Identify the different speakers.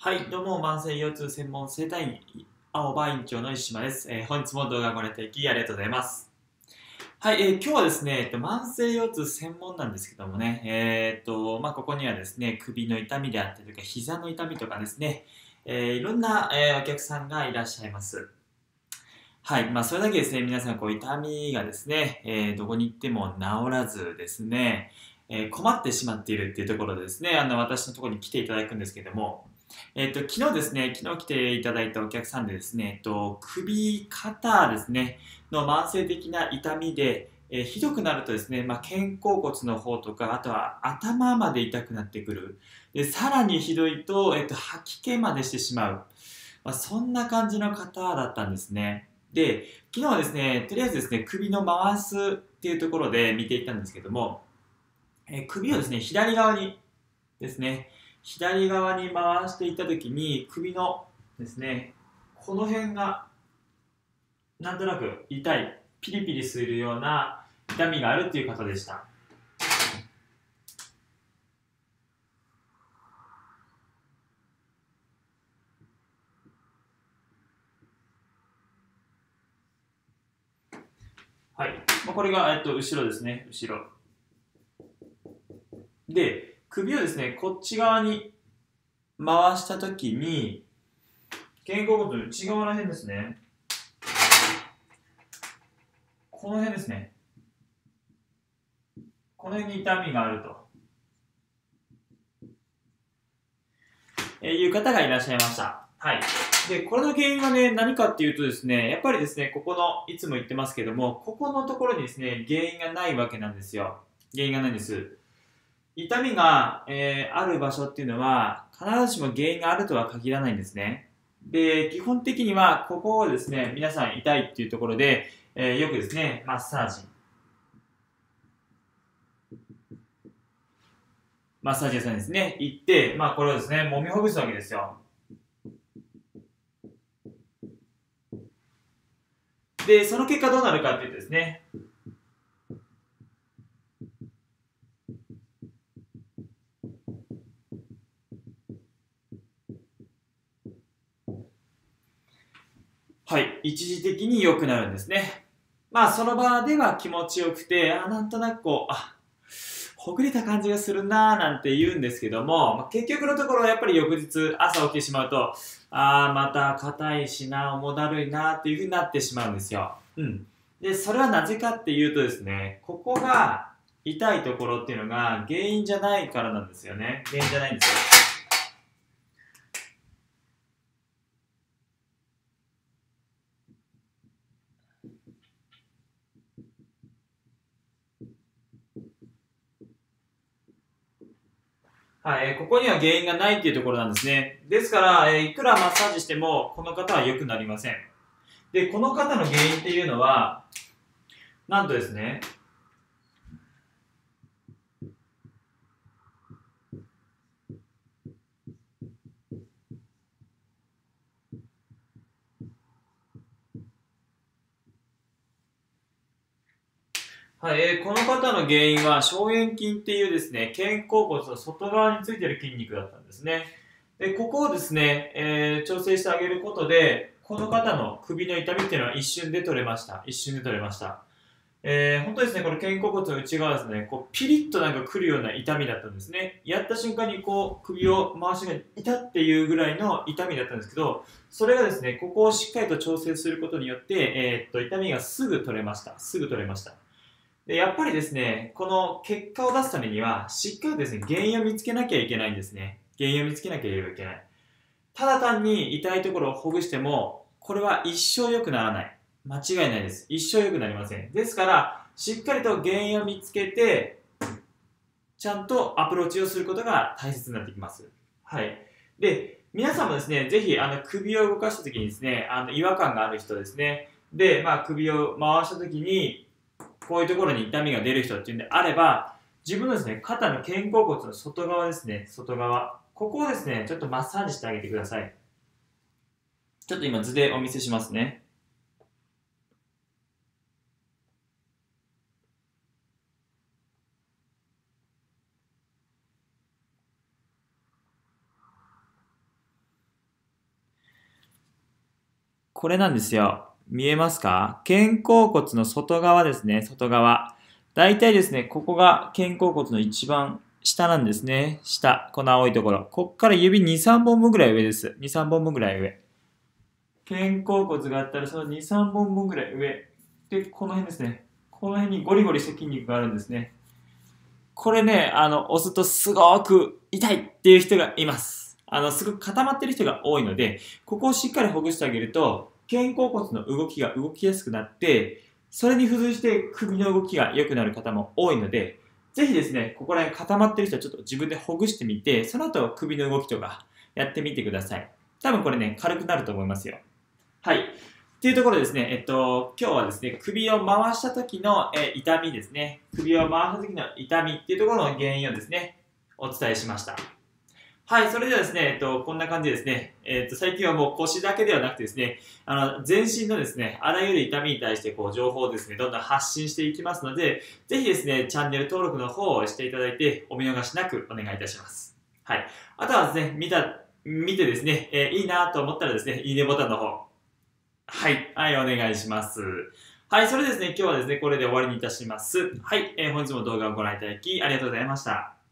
Speaker 1: はい、どうも、慢性腰痛専門整体院、青葉院長の石島です。本日も動画をご覧いただきありがとうございます。はい、今日はですね、慢性腰痛専門なんですけどもね、ここにはですね、首の痛みであったりとか、膝の痛みとかですね、いろんな、お客さんがいらっしゃいます。はい、それだけですね、皆さん、痛みがですね、どこに行っても治らずですね、困ってしまっているっていうところでですね、私のところに来ていただくんですけども、昨日ですね、昨日来ていただいたお客さんでですね、首、肩ですね、の慢性的な痛みで、ひどくなるとですね、肩甲骨の方とか、あとは頭まで痛くなってくる。で、さらにひどいと、吐き気までしてしまう。そんな感じの方だったんですね。で、昨日はですね、とりあえずですね、首の回すっていうところで見ていったんですけども、首をですね、左側にですね、左側に回していったときに、首のですね、この辺がなんとなく痛い、ピリピリするような痛みがあるっていう方でした。はい。これが、後ろですね、後ろ。で、首をですね、こっち側に回したときに、肩甲骨の内側ら辺ですね。この辺ですね。この辺に痛みがあると、いう方がいらっしゃいました。はい。で、これの原因はね、何かっていうとですね、やっぱりですね、ここの、いつも言ってますけども、ここのところにですね、原因がないわけなんですよ。原因がないんです。痛みが、ある場所っていうのは、必ずしも原因があるとは限らないんですね。で、基本的には、ここをですね、皆さん痛いっていうところで、よくですね、マッサージ屋さんにですね、行って、これをですね、揉みほぐすわけですよ。で、その結果どうなるかっていうとですね、はい、一時的に良くなるんですね。その場では気持ちよくて、なんとなくほぐれた感じがするなーなんて言うんですけども、結局のところやっぱり翌日朝起きてしまうと、また硬いしな、重だるいなっていう風になってしまうんですよ。うん。で、それはなぜかっていうとですね、ここが痛いところっていうのが原因じゃないからなんですよね。原因じゃないんですよ。はい、ここには原因がないっていうところなんですね。ですから、いくらマッサージしても、この方は良くなりません。で、この方の原因っていうのは、なんとですね、はい、この方の原因は、小円筋っていうですね、肩甲骨の外側についている筋肉だったんですね。で、ここをですね、調整してあげることで、この方の首の痛みっていうのは一瞬で取れました。一瞬で取れました。本当ですね、この肩甲骨の内側ですね、ピリッとなんか来るような痛みだったんですね。やった瞬間に首を回しが痛っていうぐらいの痛みだったんですけど、それがですね、ここをしっかりと調整することによって、痛みがすぐ取れました。すぐ取れました。で、やっぱりですね、この結果を出すためには、しっかりですね、原因を見つけなきゃいけないんですね。原因を見つけなきゃいけない。ただ単に痛いところをほぐしても、これは一生良くならない。間違いないです。一生良くなりません。ですから、しっかりと原因を見つけて、ちゃんとアプローチをすることが大切になってきます。はい。で、皆さんもですね、ぜひ、首を動かした時にですね、違和感がある人ですね。で、首を回した時に、こういうところに痛みが出る人っていうんであれば、自分のですね、肩の肩甲骨の外側ですね、外側。ここをですね、ちょっとマッサージしてあげてください。ちょっと今図でお見せしますね。 これなんですよ。見えますか？肩甲骨の外側ですね、外側。だいたいですね、ここが肩甲骨の一番下なんですね。下、この青いところ。こっから指2、3本分ぐらい上です。2、3本分ぐらい上。肩甲骨があったらその2、3本分ぐらい上。で、この辺ですね。この辺にゴリゴリした筋肉があるんですね。これね、押すとすごく痛いっていう人がいます。すごく固まってる人が多いので、ここをしっかりほぐしてあげると、肩甲骨の動きが動きやすくなって、それに付随して首の動きが良くなる方も多いので、ぜひですね、ここら辺固まってる人はちょっと自分でほぐしてみて、その後首の動きとかやってみてください。多分これね、軽くなると思いますよ。はい。っていうところでですね、今日はですね、首を回した時の、痛みですね。首を回した時の痛みっていうところの原因をですね、お伝えしました。はい、それではですね、こんな感じでですね、最近はもう腰だけではなくてですね、全身のですね、あらゆる痛みに対してこう情報をですね、どんどん発信していきますので、ぜひですね、チャンネル登録の方をしていただいて、お見逃しなくお願いいたします。はい。あとはですね、見てですね、いいなと思ったらですね、いいねボタンの方、はい、はい、お願いします。はい、それですね、今日はですね、これで終わりにいたします。はい、本日も動画をご覧いただきありがとうございました。